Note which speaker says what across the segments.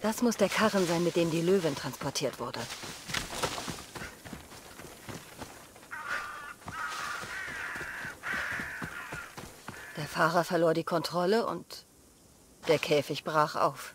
Speaker 1: Das muss der Karren sein, mit dem die Löwin transportiert wurde. Der Fahrer verlor die Kontrolle und der Käfig brach auf.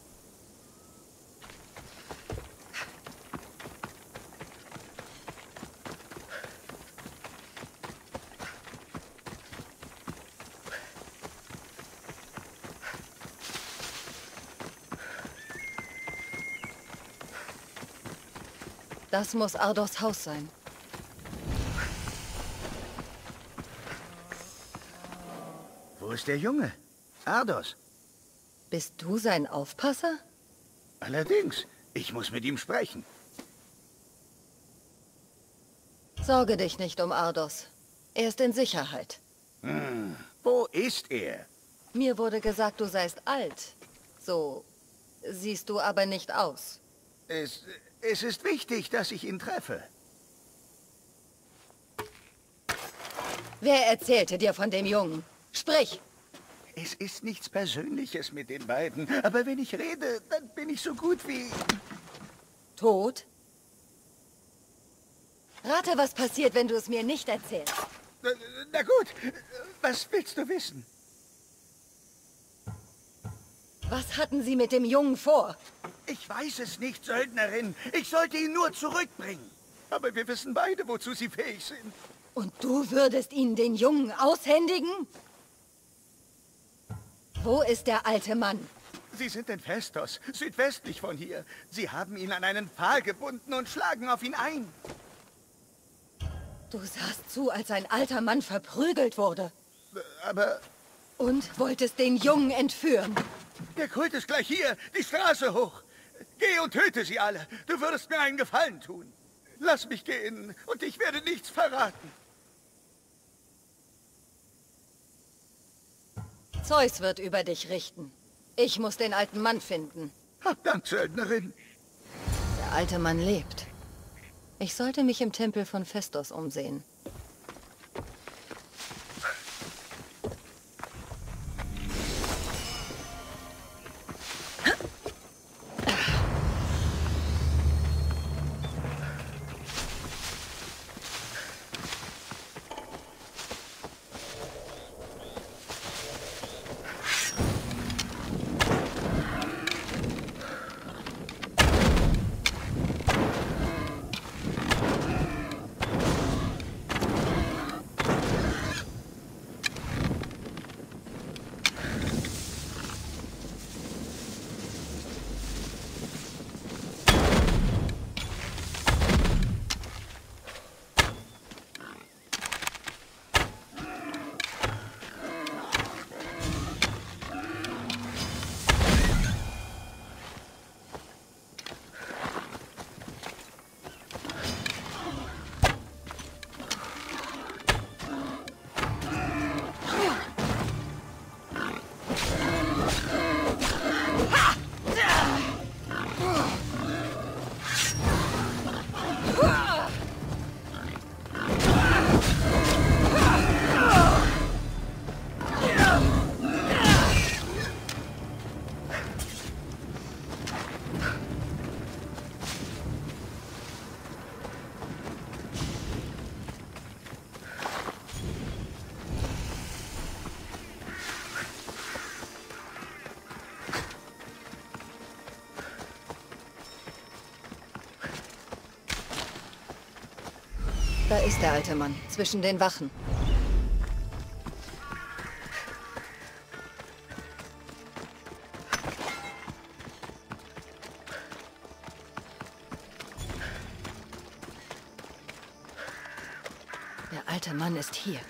Speaker 1: Das muss Ardos Haus sein.
Speaker 2: Wo ist der Junge? Ardos.
Speaker 1: Bist du sein Aufpasser?
Speaker 2: Allerdings, ich muss mit ihm sprechen.
Speaker 1: Sorge dich nicht um Ardos. Er ist in Sicherheit.
Speaker 2: Wo ist er?
Speaker 1: Mir wurde gesagt, du seist alt. So siehst du aber nicht aus.
Speaker 2: Es ist wichtig, dass ich ihn treffe.
Speaker 1: Wer erzählte dir von dem Jungen? Sprich!
Speaker 2: Es ist nichts Persönliches mit den beiden, aber wenn ich rede, dann bin ich so gut wie...
Speaker 1: Tot? Rate, was passiert, wenn du es mir nicht erzählst.
Speaker 2: Na gut, was willst du wissen?
Speaker 1: Was hatten sie mit dem Jungen vor?
Speaker 2: Ich weiß es nicht, Söldnerin. Ich sollte ihn nur zurückbringen. Aber wir wissen beide, wozu sie fähig sind.
Speaker 1: Und du würdest ihnen den Jungen aushändigen? Wo ist der alte Mann?
Speaker 2: Sie sind in Festos, südwestlich von hier. Sie haben ihn an einen Pfahl gebunden und schlagen auf ihn ein.
Speaker 1: Du sahst zu, als ein alter Mann verprügelt wurde.
Speaker 2: Aber
Speaker 1: Und wolltest den Jungen entführen.
Speaker 2: der Kult ist gleich hier, die Straße hoch. Geh und töte sie alle. Du würdest mir einen Gefallen tun. Lass mich gehen und ich werde nichts verraten.
Speaker 1: Zeus wird über dich richten. Ich muss den alten Mann finden.
Speaker 2: Hab Dank, Söldnerin.
Speaker 1: Der alte Mann lebt. Ich sollte mich im Tempel von Festos umsehen. Da ist der alte Mann, zwischen den Wachen. Der alte Mann ist hier.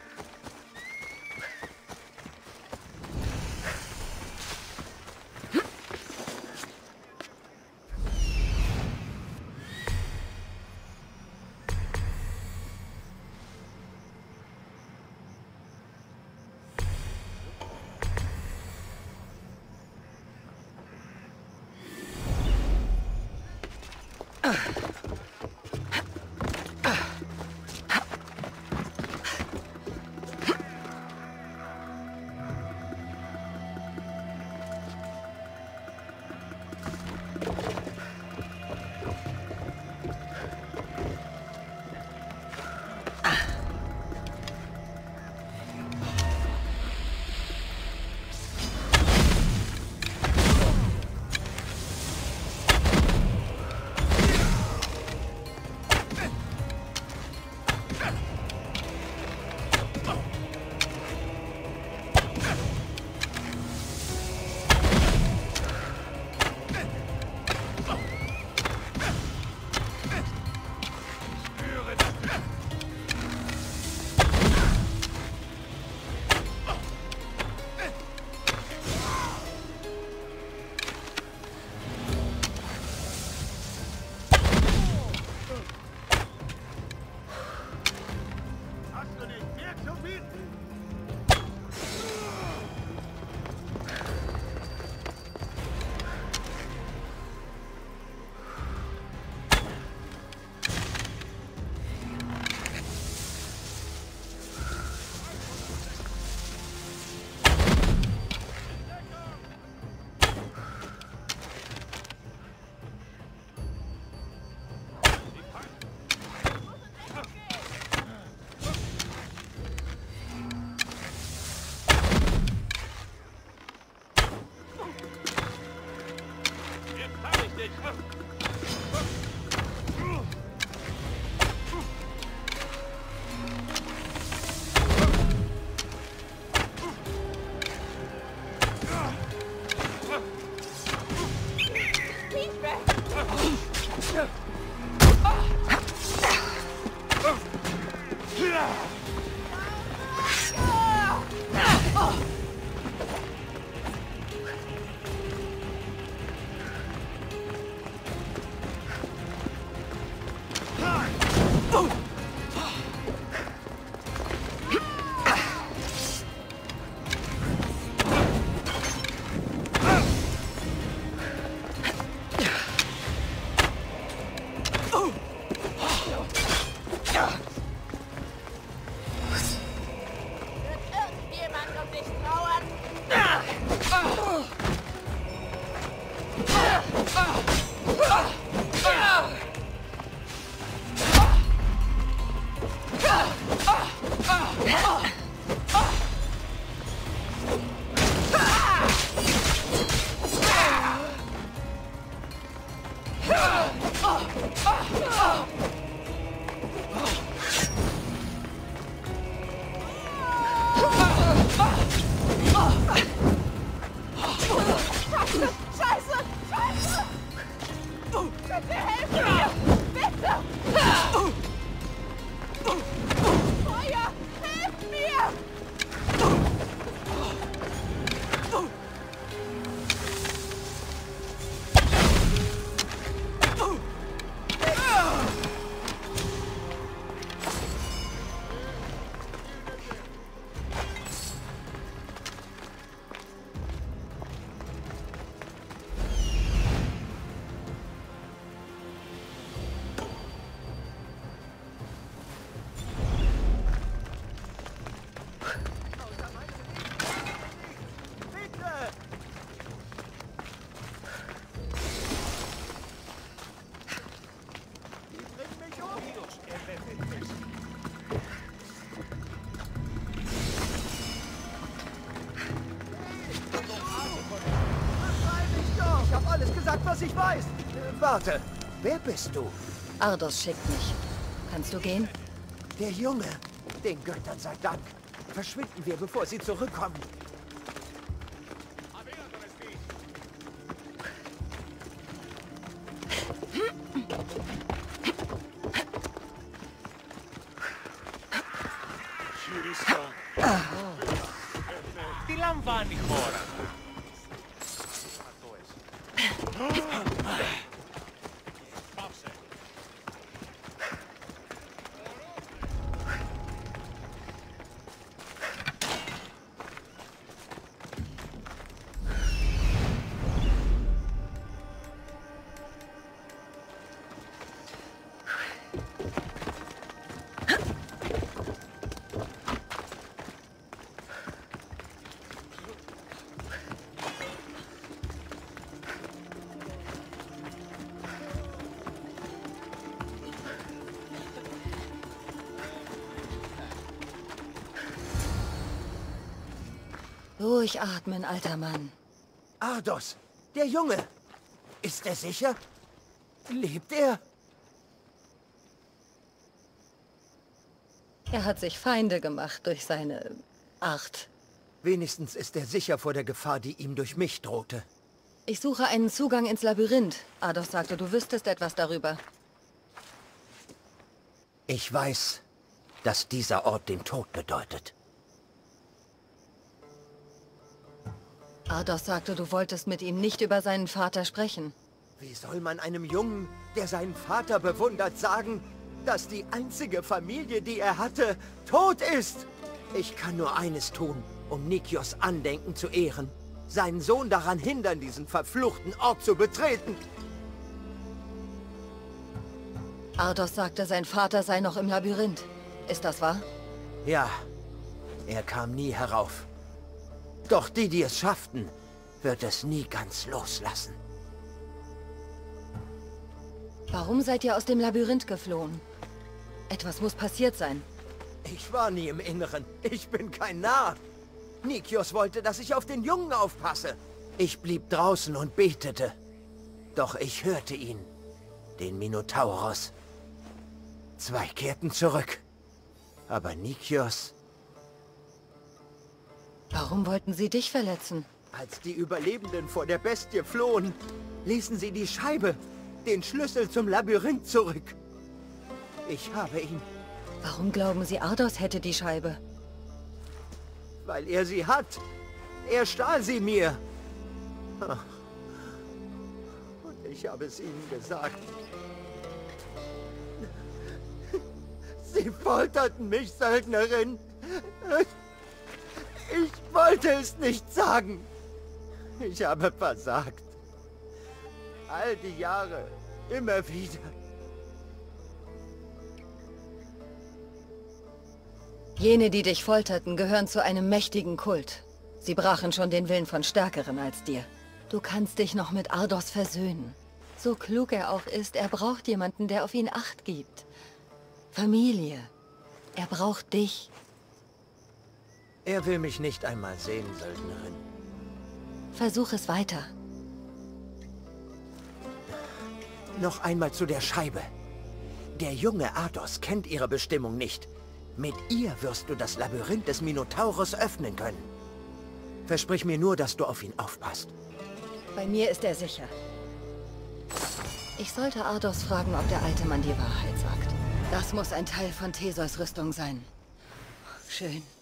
Speaker 3: Was ich weiß. Warte, wer bist du?
Speaker 1: Ardos schickt mich. Kannst du gehen?
Speaker 3: Der Junge. Den Göttern sei Dank. Verschwinden wir, bevor sie zurückkommen.
Speaker 4: Τι λαμβάνει η χώρα?
Speaker 1: Ruhig atmen, alter Mann.
Speaker 3: Ardos, der Junge. Ist er sicher? Lebt er?
Speaker 1: Er hat sich Feinde gemacht durch seine Art.
Speaker 3: Wenigstens ist er sicher vor der Gefahr, die ihm durch mich drohte.
Speaker 1: Ich suche einen Zugang ins Labyrinth. Ardos sagte, du wüsstest etwas darüber.
Speaker 3: Ich weiß, dass dieser Ort den Tod bedeutet.
Speaker 1: Ardos sagte, du wolltest mit ihm nicht über seinen Vater sprechen.
Speaker 3: Wie soll man einem Jungen, der seinen Vater bewundert, sagen, dass die einzige Familie, die er hatte, tot ist? Ich kann nur eines tun, um Nikios Andenken zu ehren. Seinen Sohn daran hindern, diesen verfluchten Ort zu betreten.
Speaker 1: Ardos sagte, sein Vater sei noch im Labyrinth. Ist das wahr?
Speaker 3: Ja, er kam nie herauf. Doch die es schafften, wird es nie ganz loslassen.
Speaker 1: Warum seid ihr aus dem Labyrinth geflohen? Etwas muss passiert sein.
Speaker 3: Ich war nie im Inneren. Ich bin kein Narr. Nikios wollte, dass ich auf den Jungen aufpasse. Ich blieb draußen und betete. Doch ich hörte ihn, den Minotauros. 2 kehrten zurück. Aber Nikios...
Speaker 1: Warum wollten sie dich verletzen?
Speaker 3: Als die Überlebenden vor der Bestie flohen, ließen sie die Scheibe, den Schlüssel zum Labyrinth zurück. Ich habe ihn,
Speaker 1: Warum glauben sie, Ardos hätte die Scheibe?
Speaker 3: weil er sie hat. Er stahl sie mir. Und ich habe es ihnen gesagt. Sie folterten mich, Söldnerin. Ich wollte es nicht sagen. Ich habe versagt. All die Jahre, immer wieder.
Speaker 1: Jene, die dich folterten, gehören zu einem mächtigen Kult. Sie brachen schon den Willen von Stärkeren als dir. Du kannst dich noch mit Ardos versöhnen. So klug er auch ist, er braucht jemanden, der auf ihn Acht gibt. Familie. Er braucht dich.
Speaker 3: Er will mich nicht einmal sehen, Söldnerin.
Speaker 1: Versuch es weiter.
Speaker 3: Noch einmal zu der Scheibe. Der junge Ardos kennt ihre Bestimmung nicht. Mit ihr wirst du das Labyrinth des Minotauros öffnen können. Versprich mir nur, dass du auf ihn aufpasst.
Speaker 1: Bei mir ist er sicher. Ich sollte Ardos fragen, ob der alte Mann die Wahrheit sagt. Das muss ein Teil von Theseus Rüstung sein. Schön.